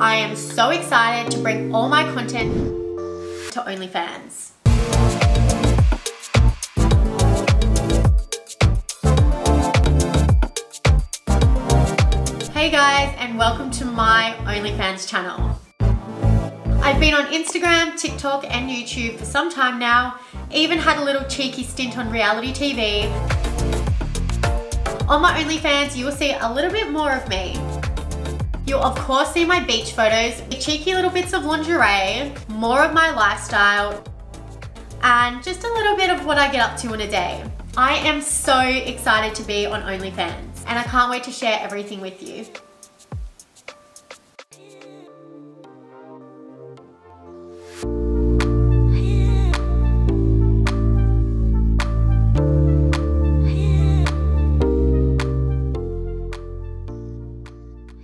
I am so excited to bring all my content to OnlyFans. Hey guys, and welcome to my OnlyFans channel. I've been on Instagram, TikTok and YouTube for some time now, even had a little cheeky stint on reality TV. On my OnlyFans, you will see a little bit more of me. You'll of course see my beach photos, cheeky little bits of lingerie, more of my lifestyle, and just a little bit of what I get up to in a day. I am so excited to be on OnlyFans, and I can't wait to share everything with you.